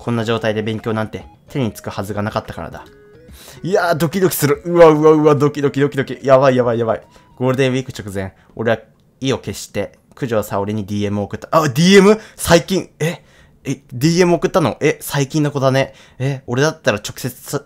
こんな状態で勉強なんて手につくはずがなかったからだ。いやー、ドキドキする。うわうわうわ、ドキドキドキドキ。やばいやばいやばい。ゴールデンウィーク直前、俺は意を決して、九条沙織に DM を送った。あ、DM？ 最近。DM 送ったの？最近の子だね。俺だったら直接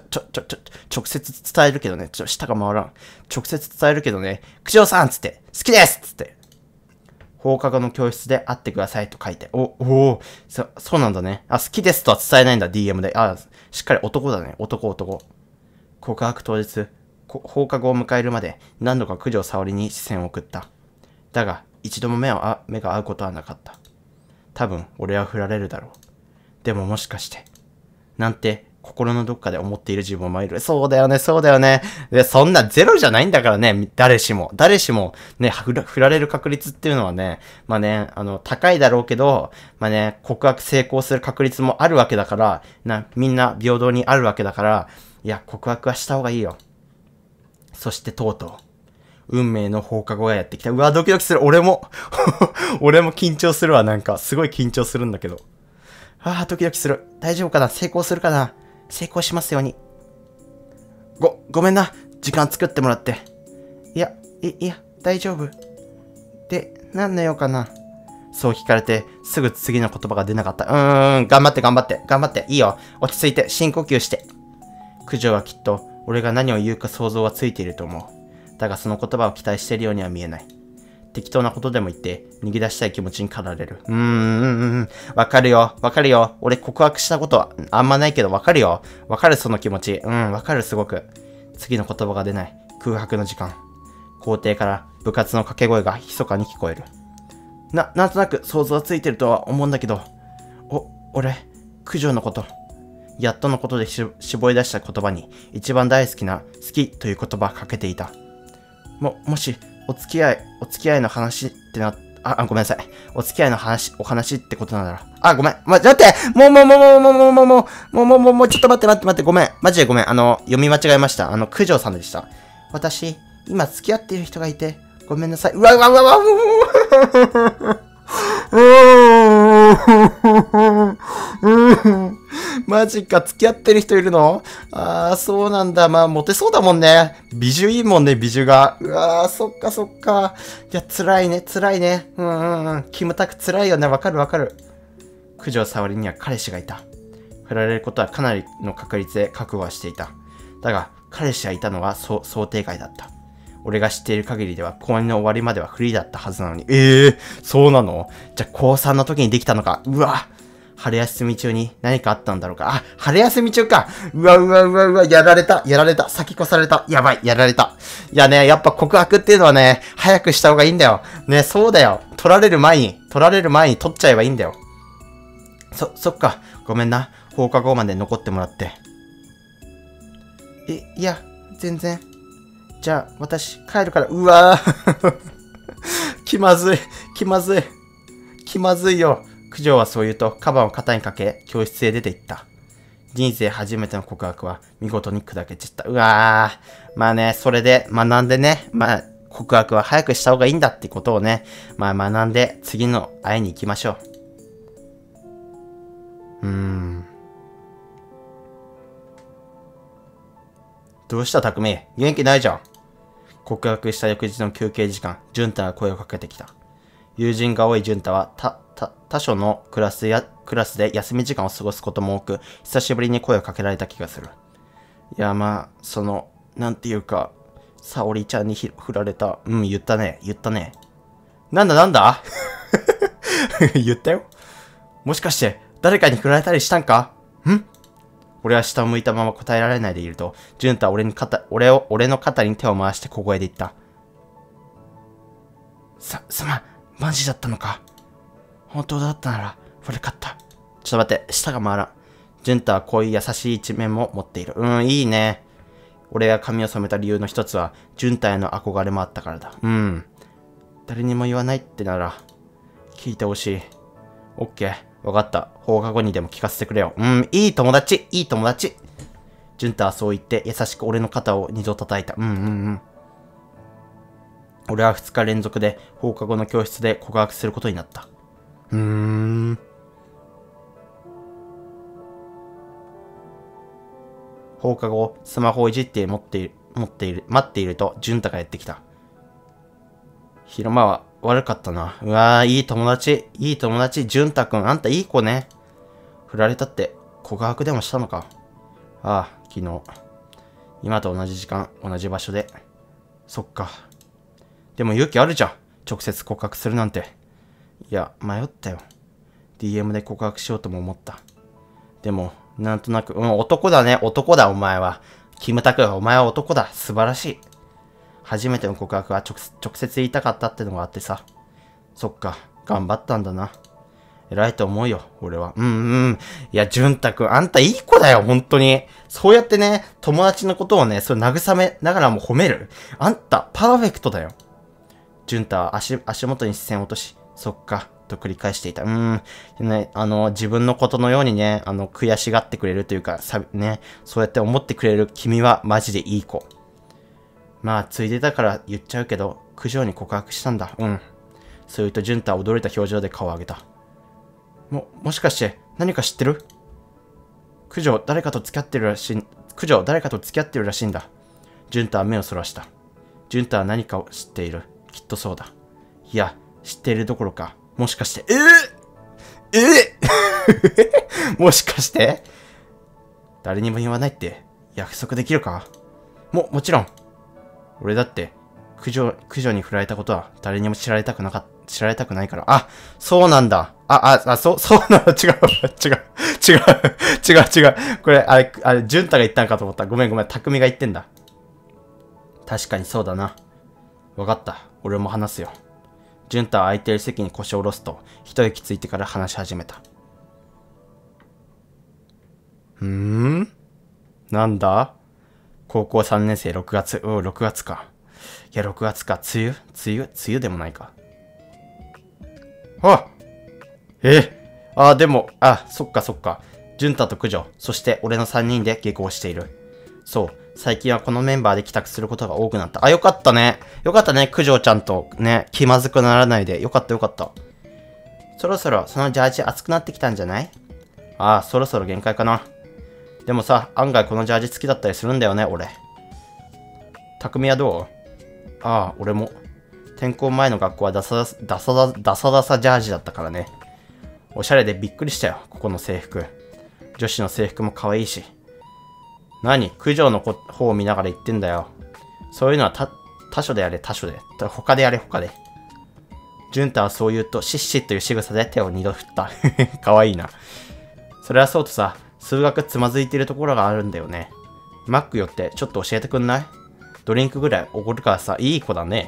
伝えるけどね。舌が回らん。直接伝えるけどね。九条さんつって、好きですつって。放課後の教室で会ってくださいと書いて。そうなんだね。あ、好きですとは伝えないんだ、DM で。あ、しっかり男だね。男。告白当日、放課後を迎えるまで何度か九条沙織に視線を送った。だが、一度も目が合うことはなかった。多分、俺は振られるだろう。でももしかして、なんて、心のどっかで思っている自分もいる。そうだよね。で、そんなゼロじゃないんだからね、誰しもね、振られる確率っていうのはね、まあね、高いだろうけど、まあね、告白成功する確率もあるわけだから、みんな平等にあるわけだから、いや、告白はした方がいいよ。そしてとうとう、運命の放課後がやってきた。うわ、ドキドキする。俺も緊張するわ。なんか、すごい緊張するんだけど。ドキドキする。大丈夫かな？成功するかな？成功しますように。ごめんな。時間作ってもらって。いや、大丈夫。で、何の用かな？そう聞かれて、すぐ次の言葉が出なかった。頑張って。いいよ。落ち着いて、深呼吸して。九条はきっと、俺が何を言うか想像はついていると思う。だがその言葉を期待しているようには見えない。適当なことでも言って、逃げ出したい気持ちに駆られる。わかるよ。俺告白したことはあんまないけどわかるよ。わかるその気持ち。わかるすごく。次の言葉が出ない。空白の時間。校庭から部活の掛け声が密かに聞こえる。なんとなく想像はついてるとは思うんだけど、俺、九条のこと。やっとのことで絞り出した言葉に、一番大好きな好きという言葉がかけていた。もし、お付き合いの話ってごめんなさい。お付き合いのお話ってことなら。ごめん。待ってもう、ちょっと待って、ごめん。マジでごめん。読み間違えました。九条さんでした。私、今付き合っている人がいて、ごめんなさい。マジか、付き合ってる人いるの？そうなんだ。まあ、モテそうだもんね。美女いいもんね、美女が。そっか。いや、辛いね。キムタク辛いよね。わかる。九条沙織には彼氏がいた。振られることはかなりの確率で覚悟はしていた。だが、彼氏がいたのは想定外だった。俺が知っている限りでは、高2の終わりまではフリーだったはずなのに。そうなの？じゃあ、高3の時にできたのか。春休み中に何かあったんだろうか。春休み中か。やられた。先越された。やばい、やられた。いやね、やっぱ告白っていうのはね、早くした方がいいんだよ。ね、そうだよ。取られる前に取っちゃえばいいんだよ。そっか。ごめんな。放課後まで残ってもらって。いや、全然。じゃあ、私、帰るから。気まずいよ。九条はそう言うと、カバンを肩にかけ、教室へ出て行った。人生初めての告白は、見事に砕け散った。まあね、それで学んでね、告白は早くした方がいいんだってことをね、学んで、次の会いに行きましょう。どうした匠？元気ないじゃん。告白した翌日の休憩時間、潤太が声をかけてきた。友人が多い潤太は、他所のクラスで休み時間を過ごすことも多く、久しぶりに声をかけられた気がする。いや、なんていうか、沙織ちゃんに振られた。言ったね。なんだ言ったよ。もしかして、誰かに振られたりしたんか？俺は下を向いたまま答えられないでいると、潤太は俺の肩に手を回して小声で言った。すまん、マジだったのか。本当だったなら、悪かった。ちょっと待って、舌が回らん。潤太はこういう優しい一面も持っている。いいね。俺が髪を染めた理由の一つは、潤太への憧れもあったからだ。誰にも言わないってなら、聞いてほしい。オッケー。わかった。放課後にでも聞かせてくれよ。いい友達。潤太はそう言って優しく俺の肩を2度叩いた。俺は2日連続で放課後の教室で告白することになった。 放課後、スマホをいじって待っていると、淳太がやってきた。昼間は悪かったな。うわー、いい友達、淳太くん、あんたいい子ね。振られたって告白でもしたのか。ああ、昨日。今と同じ時間、同じ場所で。そっか。でも勇気あるじゃん。直接告白するなんて。いや、迷ったよ。DM で告白しようとも思った。でも、なんとなく、男だね。男だ、お前は。キムタク、お前は男だ。素晴らしい。初めての告白は直接言いたかったってのがあってさ。そっか、頑張ったんだな。偉いと思うよ、俺は。いや、淳太くん、あんたいい子だよ、本当に。そうやってね、友達のことをね、それ慰めながらも褒める。あんた、パーフェクトだよ。淳太は足元に視線を落とし、そっか、と繰り返していた。ね、自分のことのようにね、悔しがってくれるというか、ね、そうやって思ってくれる君はマジでいい子。まあ、ついでだから言っちゃうけど、九条に告白したんだ。そう言うと、淳太は驚いた表情で顔を上げた。もしかして、何か知ってる？九条、誰かと付き合ってるらしいんだ。淳太は目をそらした。淳太は何かを知っている。きっとそうだ。いや、知っているどころか、もしかして、もしかして？誰にも言わないって約束できるか？もちろん。俺だって、九条に振られたことは誰にも知られたくないから。あ、そうなんだ。そうなの。違う。これ、淳太が言ったんかと思った。ごめん、匠が言ってんだ。確かにそうだな。わかった。俺も話すよ。淳太は空いている席に腰を下ろすと、一息ついてから話し始めた。なんだ？高校3年生6月。6月か。いや、6月か。梅雨でもないか。そっか。淳太と九条、そして俺の3人で下校している。そう。最近はこのメンバーで帰宅することが多くなった。よかったね。九条ちゃんとね、気まずくならないで。よかった。そろそろそのジャージ熱くなってきたんじゃない？そろそろ限界かな。でもさ、案外このジャージ好きだったりするんだよね、俺。匠はどう？俺も。転校前の学校はダサジャージだったからね。おしゃれでびっくりしたよ、ここの制服。女子の制服も可愛いし。九条の方を見ながら言ってんだよ。そういうのは他所でやれ。他でやれ。淳太はそう言うと、シッシッという仕草で手を2度振った。可愛いな。それはそうとさ、数学つまずいているところがあるんだよね。マック寄ってちょっと教えてくんない？ドリンクぐらいおごるからさ、いい子だね。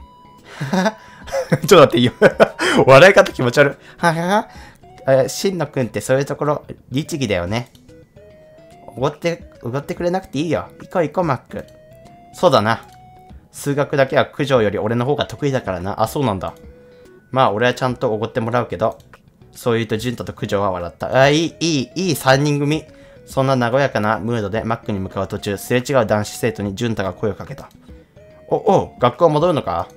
ちょっと待っていいよ。笑い方気持ち悪い。しんのくんってそういうところ、律儀だよね。おごってくれなくていいよ。行こう、マック。そうだな。数学だけは九条より俺の方が得意だからな。そうなんだ。まあ、俺はちゃんとおごってもらうけど。そう言うと、淳太と九条は笑った。いい3人組。そんな和やかなムードでマックに向かう途中、すれ違う男子生徒に淳太が声をかけた。学校戻るのか？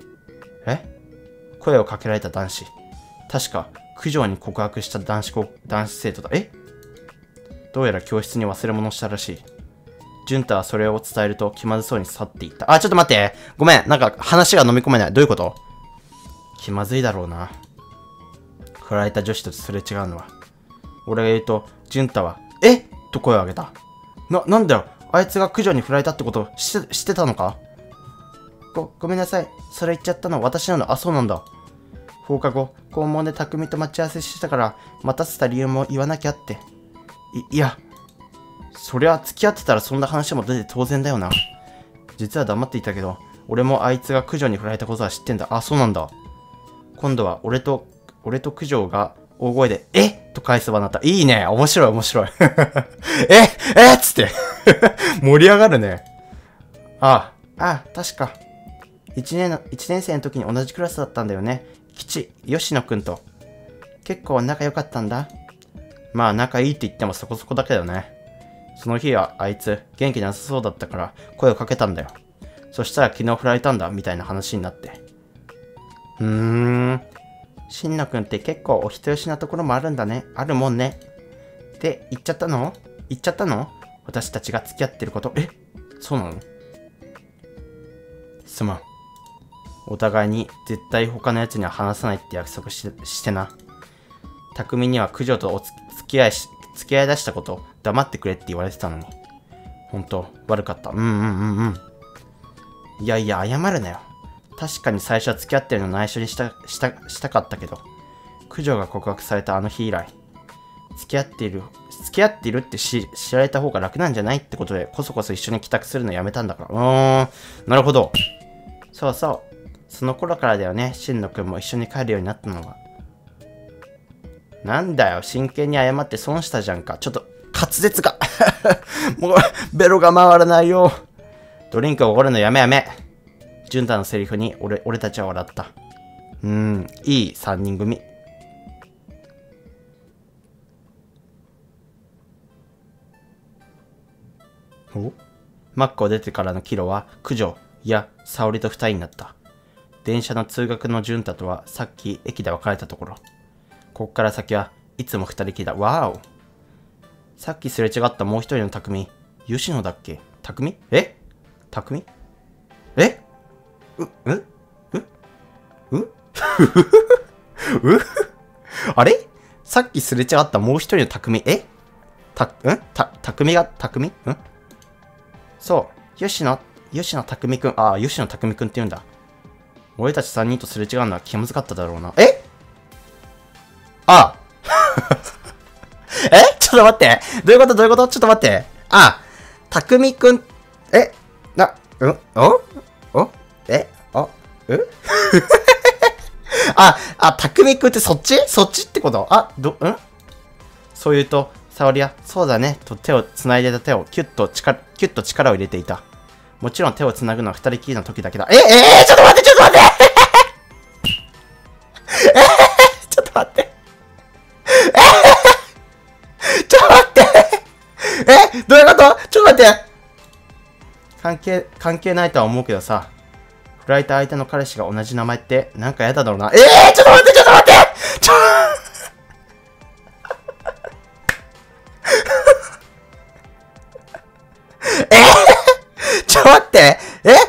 声をかけられた男子。確か、九条に告白した男子生徒だ。どうやら教室に忘れ物したらしい。淳太はそれを伝えると気まずそうに去っていった。ちょっと待って。ごめん。なんか話が飲み込めない。どういうこと？気まずいだろうな。振られた女子とすれ違うのは。俺が言うと、淳太は、と声を上げた。なんだよ。あいつが九条に振られたってこと知ってたのか？ごめんなさい。それ言っちゃったの私なの。そうなんだ。放課後、校門で匠と待ち合わせしてたから、待たせた理由も言わなきゃって。いや、そりゃ付き合ってたらそんな話も出て当然だよな。実は黙っていたけど、俺もあいつが九条に振られたことは知ってんだ。そうなんだ。今度は俺と九条が大声で、と返す場になった。いいね。面白い。つって盛り上がるね。確か。1年生の時に同じクラスだったんだよね。吉野くんと。結構仲良かったんだ。まあ仲いいって言ってもそこそこだけどね。その日はあいつ元気なさそうだったから声をかけたんだよ。そしたら昨日振られたんだみたいな話になって。しんのくんって結構お人よしなところもあるんだね。あるもんね。って言っちゃったの？ 私たちが付き合ってること、そうなの？すまん。お互いに絶対他の奴には話さないって約束してな。匠には九条と付き合い出したこと黙ってくれって言われてたのに。ほんと、悪かった。いやいや、謝るなよ。確かに最初は付き合ってるの内緒にしたかったけど、九条が告白されたあの日以来、付き合っているって知られた方が楽なんじゃないってことで、こそこそ一緒に帰宅するのやめたんだから。なるほど。そうそう。その頃からだよね、しんのくんも一緒に帰るようになったのが。なんだよ、真剣に謝って損したじゃんか。ちょっと、滑舌が。もう、ベロが回らないよ。ドリンクおごるのやめ。ジュンタのセリフに俺たちは笑った。いい3人組。マックを出てからのキロは、九条、いや、沙織と二人になった。電車の通学のジュンタとは、さっき駅で別れたところ。こっから先はいつも二人きりだ。わーお。さっきすれ違ったもう一人の匠、吉野だっけ？匠？匠？あれ？さっきすれ違ったもう一人の匠、匠？そう、吉野匠くん。吉野匠くんって言うんだ。俺たち3人とすれ違うのは気まずかっただろうな。ちょっと待って。どういうことちょっと待って。匠くん、匠くんってそっちってこと？そう言うと、沙織は、そうだね、と手を繋いでた手をキュッと力を入れていた。もちろん手を繋ぐのは二人きりの時だけだ。ちょっと待ってちょっと待ってどういうこと？ちょっと待って。関係ないとは思うけどさ、振られた相手の彼氏が同じ名前ってなんか嫌だろうな。ちょっと待ってちょっと待って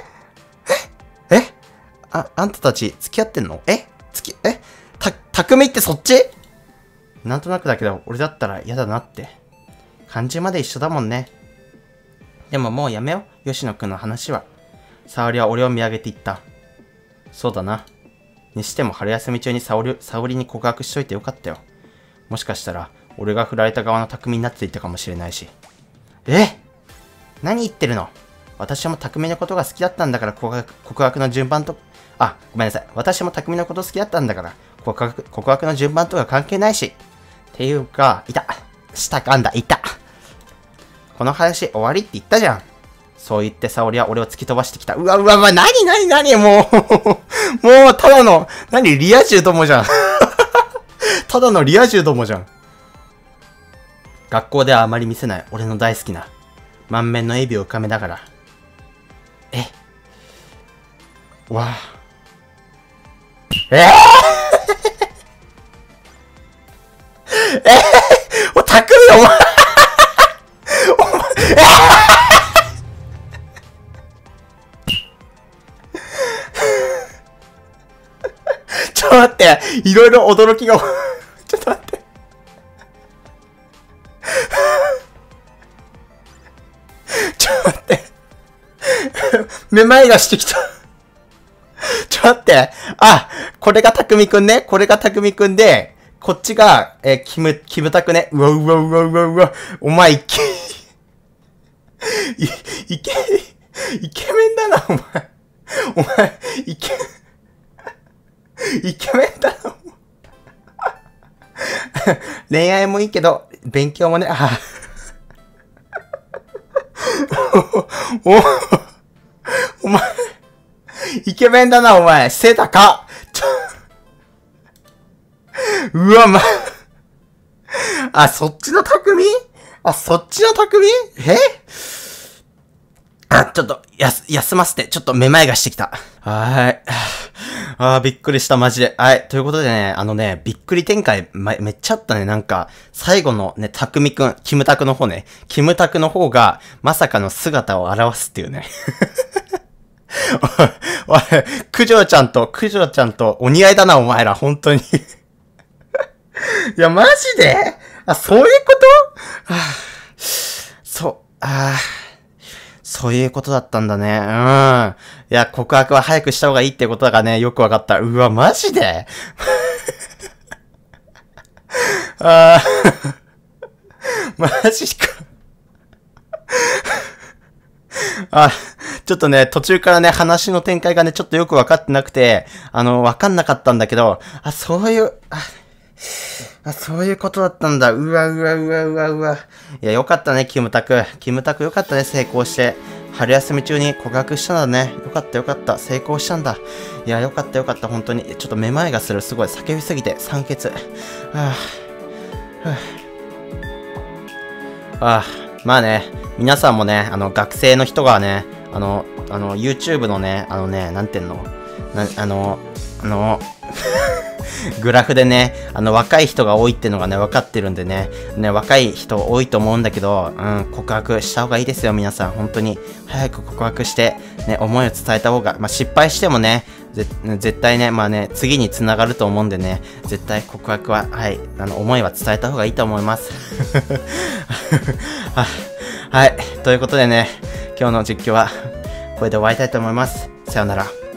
あんたたち付き合ってんの？匠ってそっち？なんとなくだけど俺だったら嫌だなって。漢字まで一緒だもんね。でももうやめよう、吉野くんの話は。沙織は俺を見上げて言った。そうだな。にしても春休み中に沙織に告白しといてよかったよ。もしかしたら俺が振られた側の匠になっていたかもしれないし。何言ってるの？私も匠のことが好きだったんだから告白の順番と、ごめんなさい。私も匠のこと好きだったんだから告白の順番とか関係ないし。っていうか、いた。この話終わりって言ったじゃん。そう言って沙織は俺を突き飛ばしてきた。何もう、ただの、リア充どもじゃん。ただのリア充どもじゃん。学校ではあまり見せない俺の大好きな、満面の笑みを浮かべながら。匠お前ちょっと待って、いろいろ驚きがちょっと待って。めまいがしてきた。ちょっと待って。これが匠くんね。これが匠くんで、こっちが、キムタクね。うわ。お前、イケメンだな、お前。イケメンだな。恋愛もいいけど、勉強もね、お前、イケメンだな、お前。背高っ。うわ、そっちの匠？ちょっと、休ませて。ちょっとめまいがしてきた。 ああ、びっくりした、マジで。はい。ということでね、びっくり展開、めっちゃあったね。なんか、最後のね、たくみくん、キムタクの方ね。キムタクの方が、まさかの姿を現すっていうね。おい、九条ちゃんと、お似合いだな、お前ら、本当に。いや、マジでそういうことそういうことだったんだね。うん。いや、告白は早くした方がいいってことだからね、よくわかった。うわ、マジであーマジか。あ、ちょっとね、途中からね、話の展開がね、ちょっとよくわかってなくて、わかんなかったんだけど、そういうことだったんだ。うわ。いや、よかったね、キムタク。キムタクよかったね、成功して。春休み中に告白したんだね。よかった。成功したんだ。いや、よかった、本当に。ちょっとめまいがする。すごい。叫びすぎて、酸欠。まあね、皆さんもね、学生の人がね、YouTube のね、なんてんのグラフでね、若い人が多いってのがね、分かってるんでね、若い人多いと思うんだけど、告白した方がいいですよ、皆さん。本当に。早く告白して、ね、思いを伝えた方が、失敗してもね、絶対ね、次に繋がると思うんでね、絶対告白は、はい、思いは伝えた方がいいと思います。はい、ということでね、今日の実況は、これで終わりたいと思います。さよなら。